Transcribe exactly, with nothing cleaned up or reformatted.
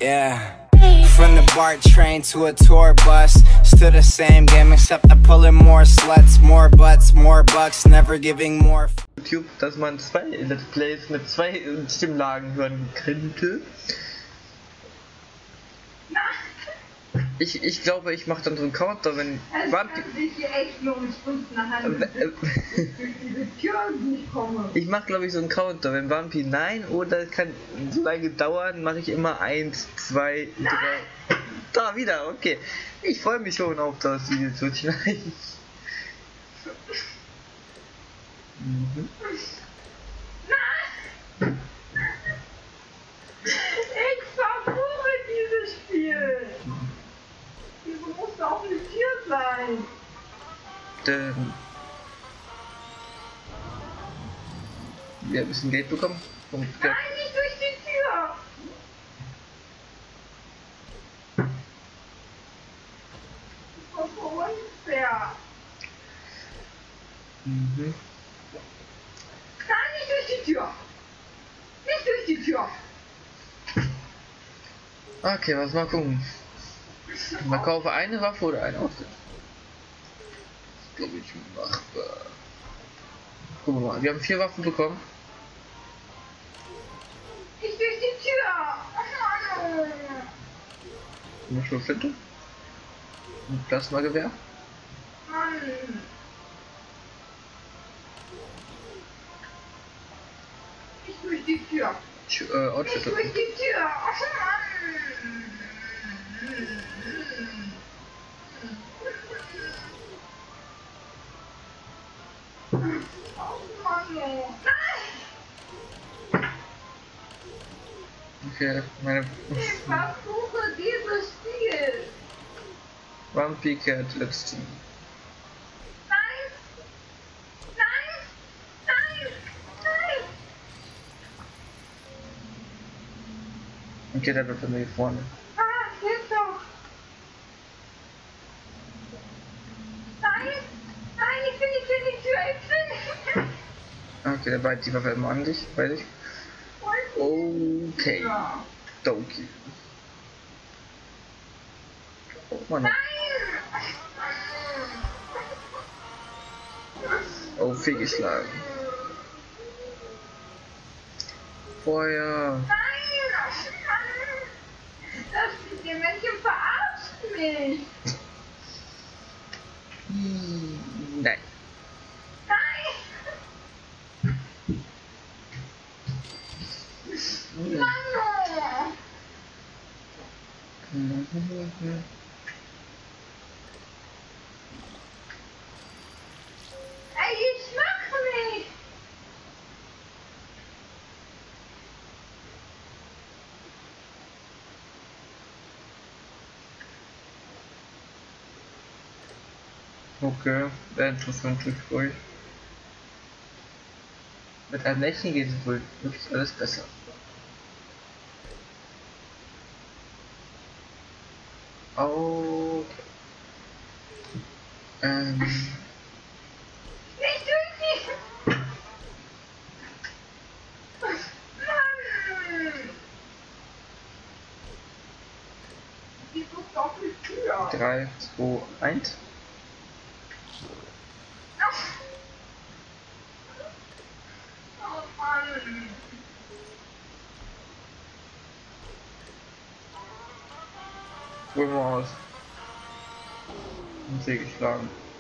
Yeah. From the BART train to a tour bus, still the same game except I'm pulling more sluts, more butts, more bucks, never giving more. YouTube, dass man zwei Let's Plays mit zwei Stimmlagen hören könnte. Ich, ich glaube, ich mache dann so einen Counter, wenn Ich mache, glaube ich, so einen Counter, wenn Vampi nein oder kann so lange dauern, mache ich immer eins, zwei, drei. Da wieder, okay. Ich freue mich schon auf das Video zu schneiden. Mhm. Ich verfluche dieses Spiel. Wieso muss da auch eine Tür sein? Ähm. Wir haben ein bisschen Geld bekommen. Und Nein, nicht durch die Tür. Das ist so unfair. Mhm. Nein, nicht durch die Tür. Nicht durch die Tür. Okay, was mal gucken. Man kaufe eine Waffe oder ein Outfit. Das glaube ich machbar. Gucken wir mal, wir haben vier Waffen bekommen. Nicht durch die Tür. Eine Schlupflinte. Ein Plasmagewehr. Mann. Nicht durch die Tür. Sch äh, Outfit. Nicht durch die Tür. Oh Mann. Oh Mann. Nein. Okay, meine. Ich versuche dieses Spiel. Vampi kehrt letzten. Nein. Nein. Nein. Nein. Okay, der wird von mir vorne. Ah, hilf doch. Nein. Nein, ich will nicht in die Tür. Ich will nicht. Okay, der bleibt die Waffe immer an dich, weiß ich. Okay. Ja. Doki. Oh Mann. Nein. Oh, fehlgeschlagen. Feuer. Nein. Das die Männchen verarscht mich. Nein. Nein. Mann. Ey, ich mach nicht. Okay, sehr interessant für euch. Mit einem Lächeln geht es wohl wirklich alles besser. Okay. Ähm. Nicht durch die... Mann. Wieso Doppeltür? drei, zwei, eins. Oh Mann. Holen wir aus. Und sie geschlagen.